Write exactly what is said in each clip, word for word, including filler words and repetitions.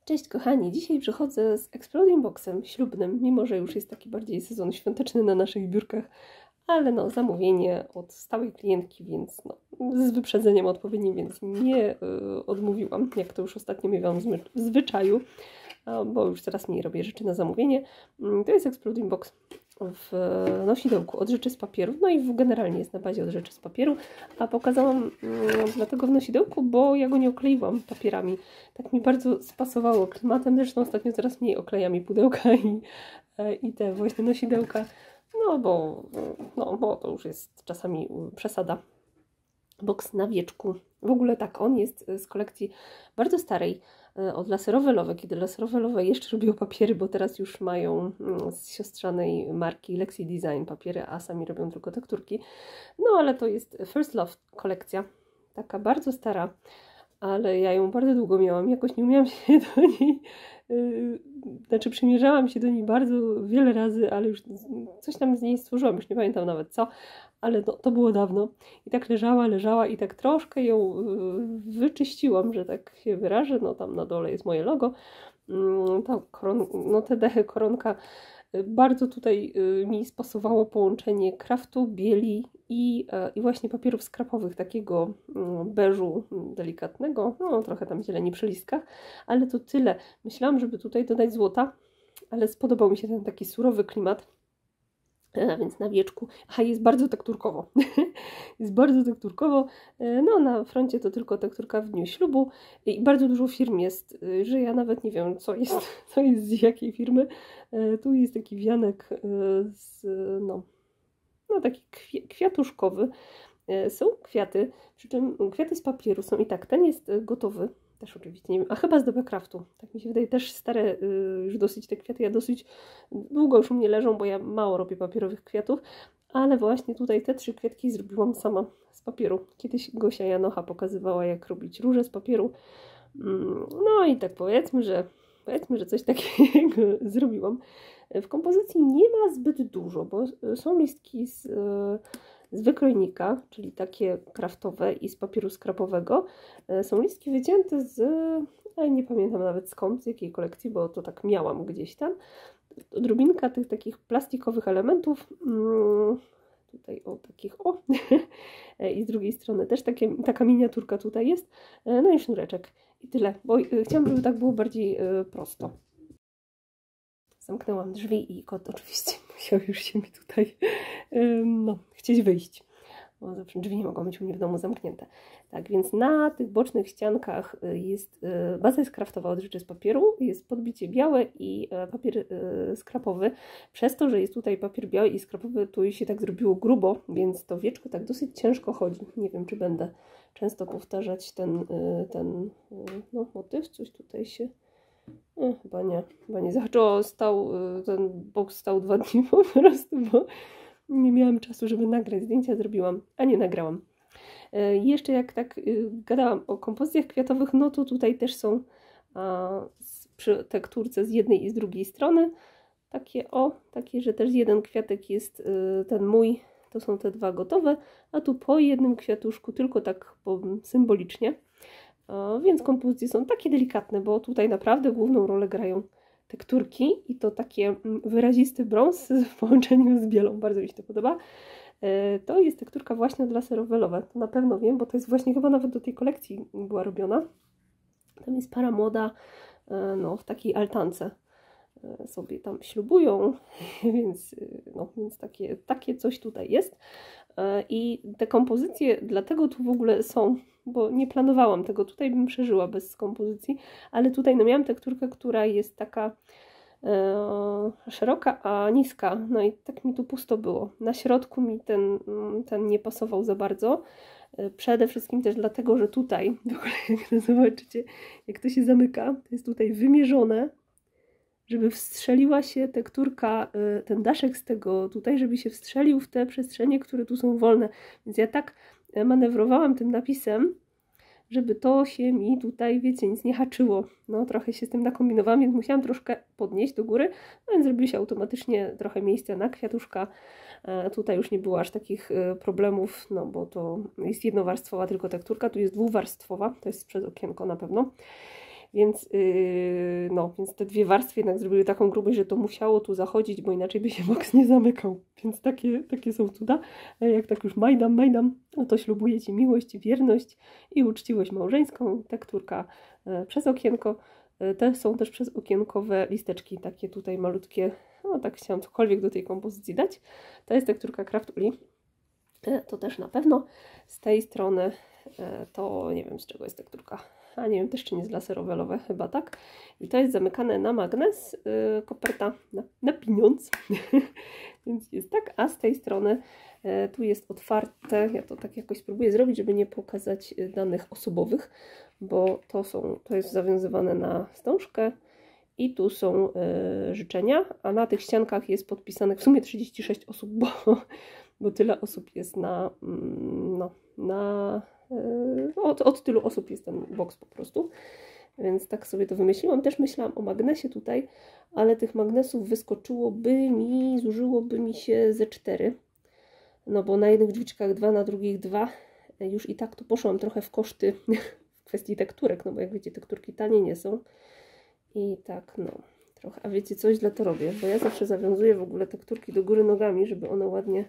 Cześć kochani, dzisiaj przychodzę z Exploding Boxem ślubnym, mimo że już jest taki bardziej sezon świąteczny na naszych biurkach, ale no zamówienie od stałej klientki, więc no, z wyprzedzeniem odpowiednim, więc nie y, odmówiłam, jak to już ostatnio miałam w zwyczaju, bo już coraz mniej robię rzeczy na zamówienie. To jest Exploding Box w nosidełku od rzeczy z papieru, no i generalnie jest na bazie od rzeczy z papieru, a pokazałam no, dlatego w nosidełku, bo ja go nie okleiłam papierami. Tak mi bardzo spasowało klimatem, zresztą ostatnio coraz mniej oklejam i pudełka i, i te właśnie nosidełka, no bo, no bo to już jest czasami przesada. Boks na wieczku. W ogóle tak, on jest z kolekcji bardzo starej, od Laserowe Lowe, kiedy Laserowe Lowe jeszcze robiło papiery, bo teraz już mają z siostrzanej marki Lexi Design papiery, a sami robią tylko tekturki. No ale to jest First Love kolekcja, taka bardzo stara, ale ja ją bardzo długo miałam, jakoś nie umiałam się do niej, yy, znaczy przymierzałam się do niej bardzo wiele razy, ale już coś tam z niej stworzyłam, już nie pamiętam nawet co, ale to, to było dawno. I tak leżała, leżała i tak troszkę ją yy, wyczyściłam, że tak się wyrażę, no tam na dole jest moje logo, yy, ta koron, no te dechy, koronka. Bardzo tutaj mi spasowało połączenie kraftu, bieli i, i właśnie papierów skrapowych, takiego beżu delikatnego, no trochę tam zieleni przy listkach, ale to tyle. Myślałam, żeby tutaj dodać złota, ale spodobał mi się ten taki surowy klimat, a więc na wieczku. Aha, jest bardzo tekturkowo. Jest bardzo tekturkowo. No, na froncie to tylko tekturka w dniu ślubu i bardzo dużo firm jest, że ja nawet nie wiem, co jest, co jest z jakiej firmy. Tu jest taki wianek z, no, no taki kwiatuszkowy. Są kwiaty, przy czym kwiaty z papieru są i tak, ten jest gotowy. Też oczywiście nie wiem, a chyba z D B Craftu. Tak mi się wydaje, też stare już dosyć te kwiaty. Ja dosyć długo już u mnie leżą, bo ja mało robię papierowych kwiatów, ale właśnie tutaj te trzy kwiatki zrobiłam sama z papieru. Kiedyś Gosia Janocha pokazywała, jak robić róże z papieru. No i tak powiedzmy, że powiedzmy, że coś takiego zrobiłam. W kompozycji nie ma zbyt dużo, bo są listki z z wykrojnika, czyli takie kraftowe i z papieru skrapowego. Są listki wycięte z, ale nie pamiętam nawet skąd, z jakiej kolekcji, bo to tak miałam gdzieś tam. Odrobinka tych takich plastikowych elementów, tutaj o takich o, i z drugiej strony też takie, taka miniaturka tutaj jest, no i sznureczek i tyle, bo chciałam, żeby tak było bardziej prosto. Zamknęłam drzwi i kot oczywiście musiał już się mi tutaj no, chcieć wyjść, bo zawsze drzwi nie mogą być u mnie w domu zamknięte. Tak, więc na tych bocznych ściankach jest, baza jest kraftowa od rzeczy z papieru, jest podbicie białe i papier skrapowy. Przez to, że jest tutaj papier biały i skrapowy, tu się tak zrobiło grubo, więc to wieczko tak dosyć ciężko chodzi. Nie wiem, czy będę często powtarzać ten, ten no, motyw, coś tutaj się... No, chyba nie, chyba nie zahaczyło, stał, ten boks stał dwa dni po prostu, bo nie miałam czasu, żeby nagrać zdjęcia, zrobiłam, a nie nagrałam. E, jeszcze jak tak y, gadałam o kompozycjach kwiatowych, no to tutaj też są a, z, przy tekturce z jednej i z drugiej strony takie o, takie, że też jeden kwiatek jest y, ten mój, to są te dwa gotowe, a tu po jednym kwiatuszku, tylko tak po, symbolicznie. Więc kompozycje są takie delikatne, bo tutaj naprawdę główną rolę grają tekturki i to takie wyrazisty brąz w połączeniu z bielą. Bardzo mi się to podoba. To jest tekturka właśnie od Laserowe Lowe. To na pewno wiem, bo to jest właśnie chyba nawet do tej kolekcji była robiona. Tam jest para młoda no, w takiej altance. Sobie tam ślubują, więc, no, więc takie, takie coś tutaj jest. I te kompozycje dlatego tu w ogóle są, bo nie planowałam tego, tutaj bym przeżyła bez kompozycji, ale tutaj no, miałam tekturkę, która jest taka e, szeroka, a niska, no i tak mi tu pusto było. Na środku mi ten, ten nie pasował za bardzo, przede wszystkim też dlatego, że tutaj, w ogóle jak to zobaczycie, jak to się zamyka, to jest tutaj wymierzone, żeby wstrzeliła się tekturka, ten daszek z tego tutaj, żeby się wstrzelił w te przestrzenie, które tu są wolne. Więc ja tak manewrowałam tym napisem, żeby to się mi tutaj, wiecie, nic nie haczyło. No trochę się z tym nakombinowałam, więc musiałam troszkę podnieść do góry, no więc zrobiło się automatycznie trochę miejsca na kwiatuszka. Tutaj już nie było aż takich problemów, no bo to jest jednowarstwowa tylko tekturka, tu jest dwuwarstwowa, to jest przez okienko na pewno. Więc, yy, no, więc te dwie warstwy jednak zrobiły taką grubość, że to musiało tu zachodzić, bo inaczej by się boks nie zamykał. Więc takie, takie są cuda. Jak tak już majdam, majdam, no to ślubuję Ci miłość, wierność i uczciwość małżeńską. Tekturka yy, przez okienko. Yy, te są też przez okienkowe listeczki, takie tutaj malutkie. No tak chciałam cokolwiek do tej kompozycji dać. To jest tekturka Craft Uli. Yy, to też na pewno. Z tej strony yy, to nie wiem, z czego jest tekturka. A nie wiem, też czy nie z laserowelowe, chyba tak. I to jest zamykane na magnes, yy, koperta na, na pieniądz. Więc jest tak, a z tej strony yy, tu jest otwarte. Ja to tak jakoś spróbuję zrobić, żeby nie pokazać danych osobowych, bo to, są, to jest zawiązywane na wstążkę i tu są yy, życzenia, a na tych ściankach jest podpisanych w sumie trzydzieści sześć osób, bo, bo tyle osób jest na, mm, no, na Od, od tylu osób jest ten boks po prostu, więc tak sobie to wymyśliłam. Też myślałam o magnesie tutaj, ale tych magnesów wyskoczyłoby mi, zużyłoby mi się ze cztery, no bo na jednych drzwiczkach dwa, na drugich dwa. Już i tak to poszłam trochę w koszty w kwestii tekturek, no bo jak wiecie, tekturki tanie nie są. I tak, no, trochę, a wiecie co, źle to robię, bo ja zawsze zawiązuję w ogóle tekturki do góry nogami, żeby one ładnie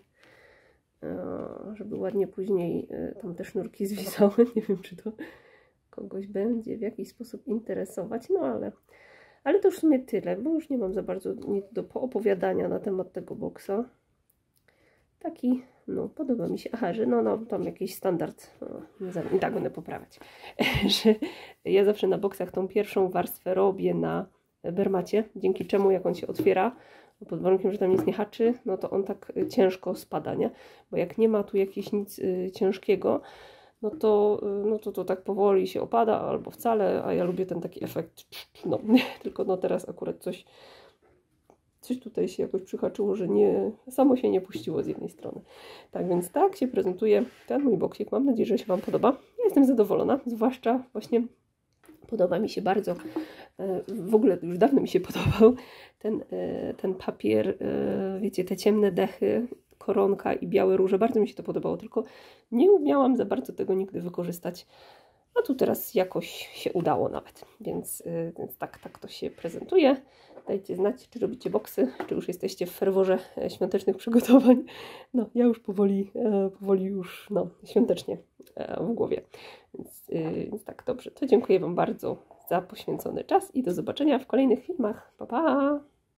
żeby ładnie później tam te sznurki zwisały. Nie wiem, czy to kogoś będzie w jakiś sposób interesować, no ale, ale to już w sumie tyle, bo już nie mam za bardzo nic do poopowiadania na temat tego boksa. Taki, no, podoba mi się. Aha, że no, no tam jakiś standard, no, i tak będę poprawiać, że ja zawsze na boksach tą pierwszą warstwę robię na bermacie, dzięki czemu jak on się otwiera, pod warunkiem, że tam nic nie haczy, no to on tak ciężko spada, nie? Bo jak nie ma tu jakiegoś nic y, ciężkiego, no to, y, no to to tak powoli się opada, albo wcale, a ja lubię ten taki efekt, no, tylko no teraz akurat coś, coś tutaj się jakoś przyhaczyło, że nie, samo się nie puściło z jednej strony. Tak więc tak się prezentuje ten mój boksik. Mam nadzieję, że się Wam podoba. Ja jestem zadowolona, zwłaszcza właśnie podoba mi się bardzo, w ogóle już dawno mi się podobał ten, ten papier, wiecie, te ciemne dechy, koronka i białe róże, bardzo mi się to podobało, tylko nie umiałam za bardzo tego nigdy wykorzystać, a tu teraz jakoś się udało nawet, więc, więc tak, tak to się prezentuje. Dajcie znać, czy robicie boksy, czy już jesteście w ferworze świątecznych przygotowań. No, ja już powoli, powoli już, no, świątecznie w głowie. Więc, więc tak, dobrze, to dziękuję Wam bardzo za poświęcony czas i do zobaczenia w kolejnych filmach. Pa, pa!